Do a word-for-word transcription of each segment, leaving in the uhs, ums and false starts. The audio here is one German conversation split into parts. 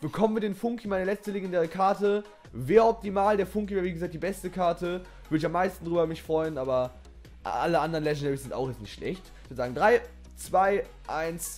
bekommen wir den Funky, meine letzte legendäre Karte. Wäre optimal, der Funky wäre wie gesagt die beste Karte. Würde ich am meisten drüber mich freuen, aber alle anderen Legendaries sind auch jetzt nicht schlecht. Ich würde sagen drei, zwei, eins.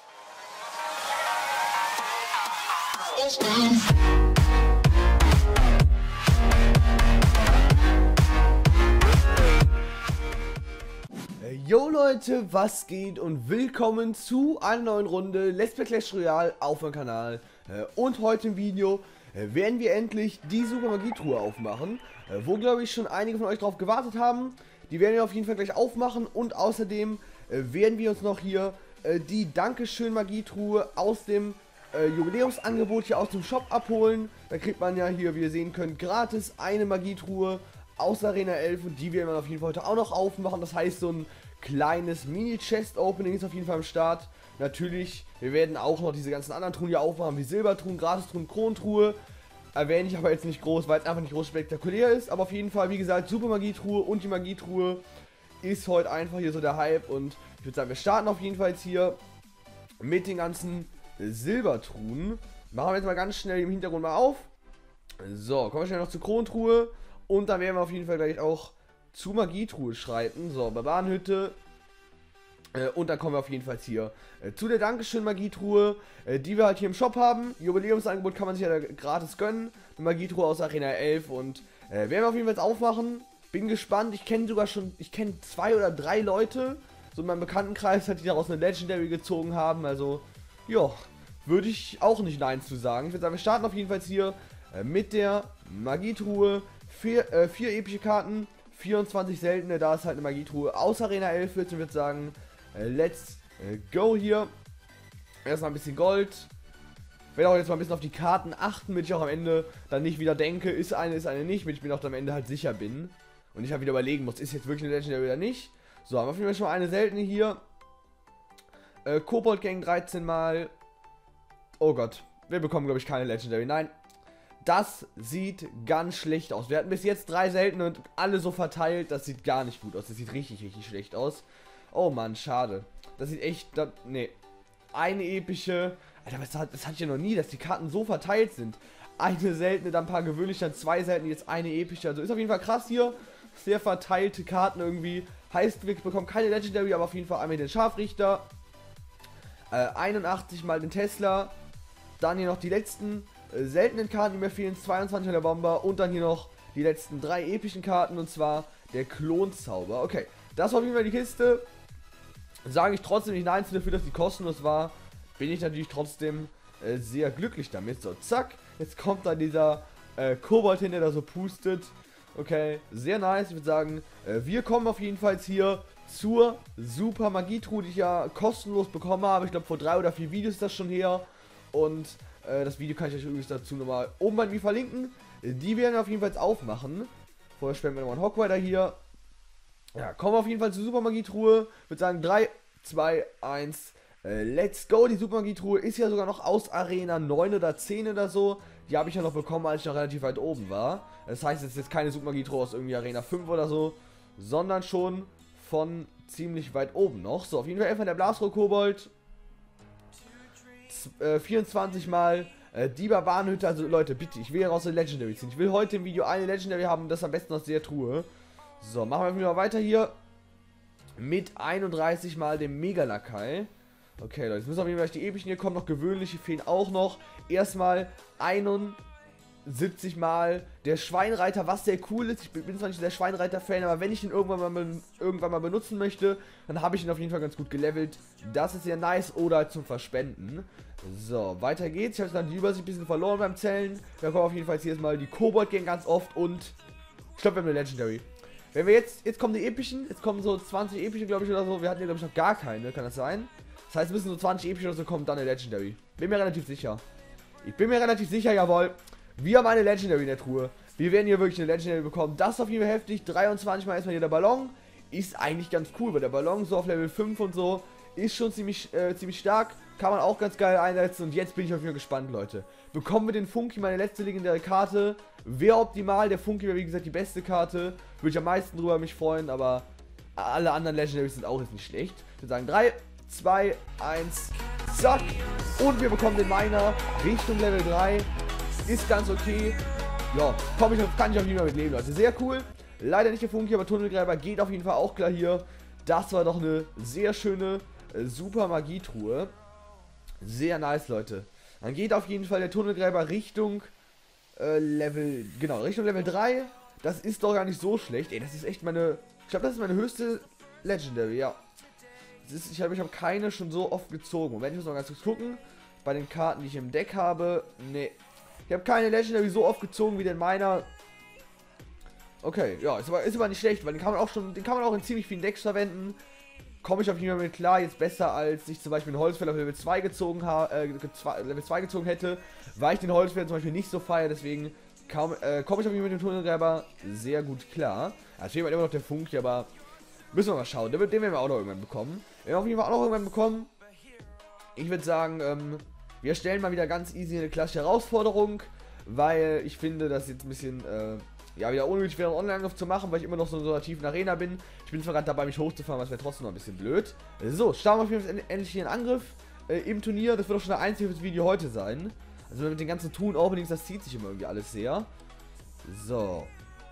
Yo Leute, was geht und willkommen zu einer neuen Runde Let's Play Clash Royale auf meinem Kanal. Und heute im Video werden wir endlich die Super Magie Truhe aufmachen, wo glaube ich schon einige von euch drauf gewartet haben. Die werden wir auf jeden Fall gleich aufmachen und außerdem werden wir uns noch hier die Dankeschön Magie Truhe aus dem Jubiläumsangebot hier aus dem Shop abholen. Da kriegt man ja hier, wie ihr sehen könnt, gratis eine Magietruhe aus Arena elf und die werden wir auf jeden Fall heute auch noch aufmachen. Das heißt, so ein kleines Mini-Chest-Opening ist auf jeden Fall am Start. Natürlich, wir werden auch noch diese ganzen anderen Truhen hier aufmachen, wie Silbertruhen, Gratistruhen, Krontruhe. Erwähne ich aber jetzt nicht groß, weil es einfach nicht groß spektakulär ist. Aber auf jeden Fall, wie gesagt, Super Magietruhe und die Magietruhe ist heute einfach hier so der Hype. Und ich würde sagen, wir starten auf jeden Fall jetzt hier mit den ganzen Silbertruhen. Machen wir jetzt mal ganz schnell im Hintergrund mal auf. So, kommen wir schnell noch zur Krontruhe. Und dann werden wir auf jeden Fall gleich auch zu Magietruhe schreiten. So, Barbarenhütte. Äh, und dann kommen wir auf jeden Fall hier äh, zu der Dankeschön Magietruhe, äh, die wir halt hier im Shop haben. Jubiläumsangebot kann man sich ja da gratis gönnen. Eine Magietruhe aus Arena elf. Und äh, werden wir auf jeden Fall jetzt aufmachen. Bin gespannt. Ich kenne sogar schon, ich kenne zwei oder drei Leute, so in meinem Bekanntenkreis, die daraus eine Legendary gezogen haben. Also, ja, würde ich auch nicht Nein zu sagen. Ich würde sagen, wir starten auf jeden Fall hier äh, mit der Magietruhe. Vier, äh, vier epische Karten, vierundzwanzig seltene, da ist halt eine Magietruhe aus Arena elf. Ich würde sagen, äh, let's äh, go hier. Erstmal ein bisschen Gold. Ich werde auch jetzt mal ein bisschen auf die Karten achten, damit ich auch am Ende dann nicht wieder denke, ist eine, ist eine nicht, damit ich mir auch am Ende halt sicher bin. Und ich halt wieder überlegen muss, ist jetzt wirklich eine Legendary oder nicht. So, haben wir auf jeden Fall schon mal eine seltene hier. Äh, Kobold Gang dreizehn Mal. Oh Gott, wir bekommen glaube ich keine Legendary, nein. Das sieht ganz schlecht aus. Wir hatten bis jetzt drei seltene und alle so verteilt. Das sieht gar nicht gut aus. Das sieht richtig, richtig schlecht aus. Oh Mann, schade. Das sieht echt... Das, nee. Eine epische... Alter, das, hat, das hatte ich ja noch nie, dass die Karten so verteilt sind. Eine seltene, dann ein paar gewöhnliche, dann zwei seltene, jetzt eine epische. Also ist auf jeden Fall krass hier. Sehr verteilte Karten irgendwie. Heißt, wir bekommen keine Legendary, aber auf jeden Fall einmal den Scharfrichter. Äh, einundachtzig mal den Tesla. Dann hier noch die letzten... seltenen Karten, die mir fehlen, zweiundzwanzig mal der Bomber und dann hier noch die letzten drei epischen Karten und zwar der Klonzauber. Okay, das war auf jeden Fall die Kiste. Sage ich trotzdem nicht nein zu dafür, dass die kostenlos war, bin ich natürlich trotzdem äh, sehr glücklich damit. So, zack, jetzt kommt da dieser äh, Kobold hin, der da so pustet. Okay, sehr nice. Ich würde sagen, äh, wir kommen auf jeden Fall hier zur Super Magietruhe, die ich ja kostenlos bekommen habe. Ich glaube, vor drei oder vier Videos ist das schon her. Und das Video kann ich euch übrigens dazu nochmal oben bei mir verlinken. Die werden wir auf jeden Fall jetzt aufmachen. Vorher stellen wir nochmal einen Hogrider hier. Ja, kommen wir auf jeden Fall zur Super Magietruhe. Ich würde sagen drei, zwei, eins, äh, let's go. Die Super Magietruhe ist ja sogar noch aus Arena neun oder zehn oder so. Die habe ich ja noch bekommen, als ich noch relativ weit oben war. Das heißt, es ist jetzt keine Super Magietruhe aus irgendwie Arena fünf oder so, sondern schon von ziemlich weit oben noch. So, auf jeden Fall einfach der Blasrohr-Kobold. vierundzwanzig mal äh, die Barbarenhütte. Also Leute, bitte, ich will hier raus eine Legendary ziehen. Ich will heute im Video eine Legendary haben und das am besten aus der Truhe. So, machen wir wieder weiter hier mit einunddreißig mal dem Mega-Lakai. Okay, Leute, jetzt müssen auf jeden Fall die epischen hier kommen, noch gewöhnliche fehlen auch noch. Erstmal einundsiebzig mal der Schweinreiter, was sehr cool ist. Ich bin zwar nicht der Schweinreiter-Fan, aber wenn ich ihn irgendwann mal, irgendwann mal benutzen möchte, dann habe ich ihn auf jeden Fall ganz gut gelevelt. Das ist sehr nice oder halt zum Verspenden. So, weiter geht's. Ich habe dann die Übersicht ein bisschen verloren beim Zählen. Da kommen auf jeden Fall jetzt mal die Kobold Gang ganz oft und ich glaube, wir haben eine Legendary. Wenn wir jetzt, jetzt kommen die epischen, jetzt kommen so zwanzig epische, glaube ich, oder so. Wir hatten ja, glaube ich, noch gar keine, kann das sein? Das heißt, es müssen so zwanzig epische oder so kommen, dann eine Legendary. Bin mir relativ sicher. Ich bin mir relativ sicher, jawohl. Wir haben eine Legendary in der Truhe. Wir werden hier wirklich eine Legendary bekommen. Das ist auf jeden Fall heftig. dreiundzwanzig mal erstmal hier der Ballon. Ist eigentlich ganz cool, weil der Ballon so auf Level fünf und so ist schon ziemlich, äh, ziemlich stark. Kann man auch ganz geil einsetzen. Und jetzt bin ich auf jeden Fall gespannt, Leute. Bekommen wir den Funky, meine letzte legendäre Karte. Wäre optimal. Der Funky wäre wie gesagt die beste Karte. Würde ich am meisten drüber mich freuen. Aber alle anderen Legendaries sind auch jetzt nicht schlecht. Ich würde sagen drei, zwei, eins, Zack. Und wir bekommen den Miner Richtung Level drei. Ist ganz okay. Ja, komm ich, kann ich auf jeden Fall mit leben, Leute. Sehr cool. Leider nicht der Funky, aber Tunnelgräber geht auf jeden Fall auch klar hier. Das war doch eine sehr schöne, äh, super Magietruhe. Sehr nice, Leute. Dann geht auf jeden Fall der Tunnelgräber Richtung äh, Level, genau, Richtung Level drei. Das ist doch gar nicht so schlecht. Ey, das ist echt meine, ich glaube, das ist meine höchste Legendary, ja. Das ist, ich habe ich hab keine schon so oft gezogen. Moment, ich muss noch ganz kurz gucken. Bei den Karten, die ich im Deck habe, nee. Ich habe keine Legendary so oft gezogen wie den meiner. Okay, ja, ist aber, ist aber nicht schlecht, weil den kann man auch schon, den kann man auch in ziemlich vielen Decks verwenden. Komme ich auf jeden Fall mit klar, jetzt besser als ich zum Beispiel einen Holzfäller auf Level zwei gezogen habe, äh, Level zwei gezogen hätte, weil ich den Holzfäller zum Beispiel nicht so feiere, deswegen kaum, äh, komme ich auf jeden Fall mit dem Tunnelgräber sehr gut klar. Da fehlt immer noch der Funky, aber müssen wir mal schauen, den, den werden wir auch noch irgendwann bekommen. Wir werden auf jeden Fall auch noch irgendwann bekommen. Ich würde sagen, ähm, wir stellen mal wieder ganz easy eine klassische Herausforderung, weil ich finde, dass jetzt ein bisschen, äh, ja, wieder unnötig wäre, einen Online-Angriff zu machen, weil ich immer noch so in so einer tiefen Arena bin. Ich bin zwar gerade dabei, mich hochzufahren, aber es wäre trotzdem noch ein bisschen blöd. So, starten wir auf jeden Fall endlich hier einen Angriff äh, im Turnier. Das wird auch schon der einzige fürs Video heute sein. Also mit den ganzen Tun-Openings, das zieht sich immer irgendwie alles sehr. So.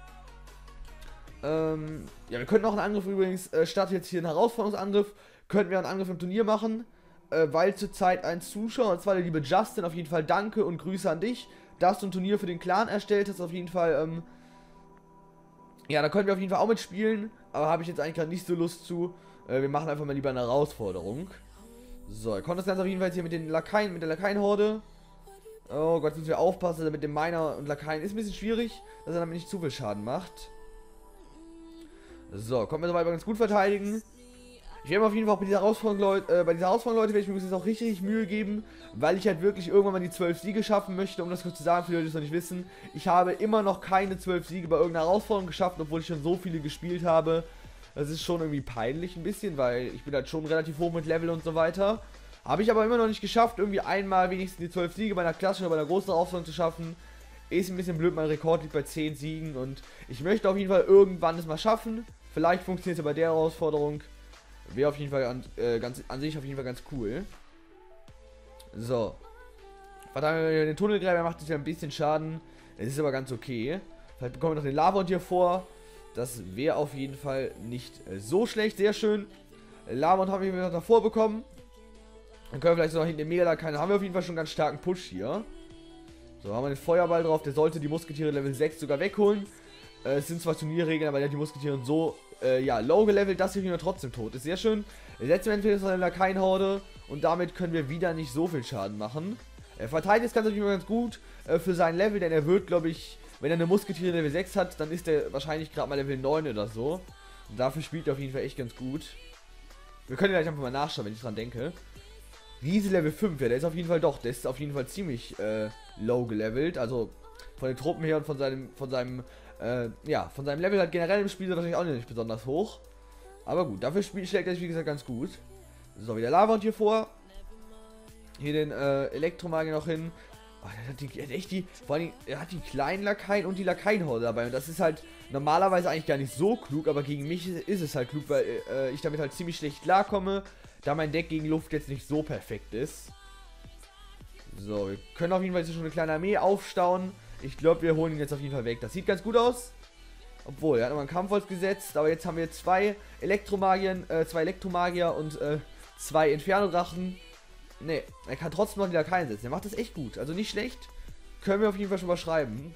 Ähm, ja, wir könnten auch einen Angriff übrigens, äh, statt jetzt hier einen Herausforderungsangriff, könnten wir einen Angriff im Turnier machen, äh, weil zurzeit ein Zuschauer, und zwar der liebe Justin, auf jeden Fall danke und Grüße an dich, dass du ein Turnier für den Clan erstellt hast, auf jeden Fall, ähm, ja, da können wir auf jeden Fall auch mitspielen, aber habe ich jetzt eigentlich gerade nicht so Lust zu. Äh, wir machen einfach mal lieber eine Herausforderung. So, ihr kommt das Ganze auf jeden Fall jetzt hier mit den Lakaien, mit der Lakaienhorde. Oh Gott, müssen wir aufpassen, mit dem Miner und Lakaien ist ein bisschen schwierig, dass er damit nicht zu viel Schaden macht. So, kommen wir soweit ganz gut verteidigen. Ich werde mir auf jeden Fall auch bei dieser Herausforderung, Leute, äh, bei dieser Herausforderung, Leute, werde ich mir jetzt auch richtig, richtig Mühe geben, weil ich halt wirklich irgendwann mal die zwölf Siege schaffen möchte. Um das kurz zu sagen, für die Leute, die es noch nicht wissen, ich habe immer noch keine zwölf Siege bei irgendeiner Herausforderung geschafft, obwohl ich schon so viele gespielt habe. Das ist schon irgendwie peinlich ein bisschen, weil ich bin halt schon relativ hoch mit Level und so weiter. Habe ich aber immer noch nicht geschafft, irgendwie einmal wenigstens die zwölf Siege bei einer klassischen oder bei einer großen Herausforderung zu schaffen. Ist ein bisschen blöd, mein Rekord liegt bei zehn Siegen und ich möchte auf jeden Fall irgendwann es mal schaffen. Vielleicht funktioniert es ja bei der Herausforderung. Wäre auf jeden Fall an, äh, ganz, an sich auf jeden Fall ganz cool. So. Verdammt, den Tunnelgräber macht jetzt ja ein bisschen Schaden. Es ist aber ganz okay. Vielleicht bekommen wir noch den Lava hier vor. Das wäre auf jeden Fall nicht äh, so schlecht. Sehr schön. Lava haben wir noch davor bekommen. Dann können wir vielleicht so noch hinten den Mega-Lakaien. Haben wir auf jeden Fall schon einen ganz starken Push hier. So, haben wir den Feuerball drauf. Der sollte die Musketiere Level sechs sogar wegholen. Äh, es sind zwar Turnierregeln, aber der hat die Musketiere so äh, ja, low gelevelt, dass sie trotzdem tot ist. Sehr schön. Wir setzen entweder so eine Lakaien-Horde und damit können wir wieder nicht so viel Schaden machen. Er verteidigt das Ganze natürlich ganz gut äh, für sein Level, denn er wird, glaube ich, wenn er eine Musketiere Level sechs hat, dann ist er wahrscheinlich gerade mal Level neun oder so. Und dafür spielt er auf jeden Fall echt ganz gut. Wir können gleich einfach mal nachschauen, wenn ich dran denke. Riese Level fünf, ja, der ist auf jeden Fall doch, der ist auf jeden Fall ziemlich äh, low gelevelt. Also von den Truppen her und von seinem, von seinem, äh, ja, von seinem Level halt generell im Spiel ist er natürlich auch nicht besonders hoch. Aber gut, dafür spielt, schlägt er sich wie gesagt ganz gut. So, wieder Lava und hier vor. Hier den äh, Elektromagier noch hin. Oh, der hat, die, der hat echt die, vor allem, er hat die kleinen Lakaien und die Lakaienhorde dabei. Und das ist halt normalerweise eigentlich gar nicht so klug, aber gegen mich ist es halt klug, weil äh, ich damit halt ziemlich schlecht klarkomme, da mein Deck gegen Luft jetzt nicht so perfekt ist. So, wir können auf jeden Fall jetzt schon eine kleine Armee aufstauen. Ich glaube, wir holen ihn jetzt auf jeden Fall weg. Das sieht ganz gut aus. Obwohl, er hat nochmal einen Kampfholz gesetzt, aber jetzt haben wir zwei Elektromagier, äh, zwei Elektromagier und äh, zwei Inferno-Drachen. Ne, er kann trotzdem noch die Lakaien setzen. Er macht das echt gut. Also nicht schlecht. Können wir auf jeden Fall schon mal schreiben.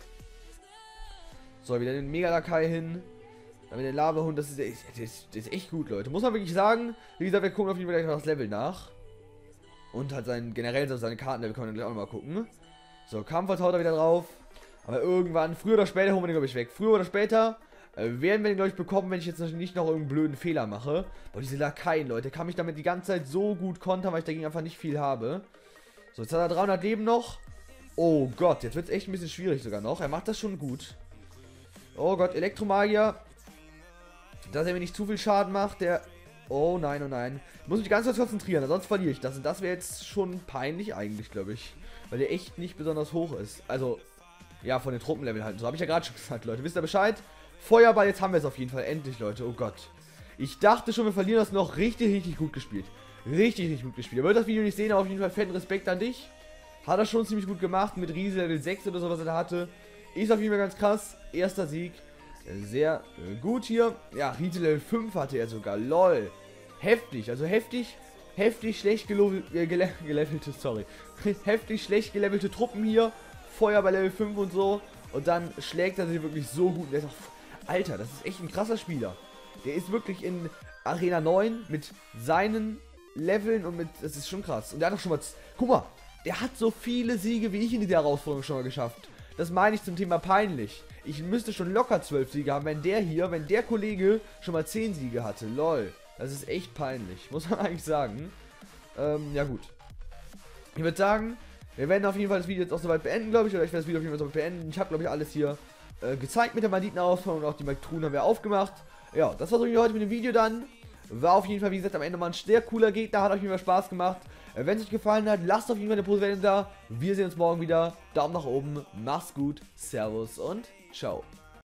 So, wieder den Mega-Lakai hin. Dann mit den Lava-Hund. Das ist, das, ist, das ist echt gut, Leute. Muss man wirklich sagen. Wie gesagt, wir gucken auf jeden Fall gleich noch das Level nach. Und halt sein, generell seine Kartenlevel können wir gleich auch noch mal gucken. So, Kampfholz haut er wieder drauf. Aber irgendwann, früher oder später, holen wir den, glaube ich, weg. Früher oder später äh, werden wir den, glaube ich, bekommen, wenn ich jetzt nicht noch irgendeinen blöden Fehler mache. Boah, diese Lakaien, Leute, kann mich damit die ganze Zeit so gut kontern, weil ich dagegen einfach nicht viel habe. So, jetzt hat er dreihundert Leben noch. Oh Gott, jetzt wird es echt ein bisschen schwierig sogar noch. Er macht das schon gut. Oh Gott, Elektromagier. Dass er mir nicht zu viel Schaden macht, der... Oh nein, oh nein. Ich muss mich ganz kurz konzentrieren, sonst verliere ich das. Und das wäre jetzt schon peinlich eigentlich, glaube ich. Weil der echt nicht besonders hoch ist. Also... Ja, von den Truppenlevel halt. So habe ich ja gerade schon gesagt, Leute. Wisst ihr Bescheid? Feuerball, jetzt haben wir es auf jeden Fall. Endlich, Leute. Oh Gott. Ich dachte schon, wir verlieren das noch. Richtig, richtig gut gespielt. richtig, richtig gut gespielt. Er wird das Video nicht sehen, aber auf jeden Fall fetten Respekt an dich. Hat er schon ziemlich gut gemacht mit Riese Level sechs oder so, was er da hatte. Ist auf jeden Fall ganz krass. Erster Sieg. Sehr gut hier. Ja, Riese Level fünf hatte er sogar. Lol. Heftig, also heftig. Heftig schlecht gele gele gelevelte, sorry. Heftig schlecht gelevelte Truppen hier. Feuer bei Level fünf und so. Und dann schlägt er sie wirklich so gut. Der ist auch, Alter, das ist echt ein krasser Spieler. Der ist wirklich in Arena neun mit seinen Leveln und mit, das ist schon krass. Und der hat auch schon mal, guck mal, der hat so viele Siege wie ich in dieser Herausforderung schon mal geschafft. Das meine ich zum Thema peinlich. Ich müsste schon locker zwölf Siege haben, wenn der hier, wenn der Kollege schon mal zehn Siege hatte. Lol. Das ist echt peinlich, muss man eigentlich sagen. Ähm, ja gut. Ich würde sagen, wir werden auf jeden Fall das Video jetzt auch soweit beenden, glaube ich. Oder ich werde das Video auf jeden Fall soweit beenden. Ich habe, glaube ich, alles hier äh, gezeigt mit der Banditenausfall und auch die Maktruhen haben wir aufgemacht. Ja, das war so heute mit dem Video dann. War auf jeden Fall, wie gesagt, am Ende mal ein sehr cooler Gegner. Hat auf jeden Fall Spaß gemacht. Äh, wenn es euch gefallen hat, lasst auf jeden Fall eine Position da. Wir sehen uns morgen wieder. Daumen nach oben. Macht's gut. Servus und ciao.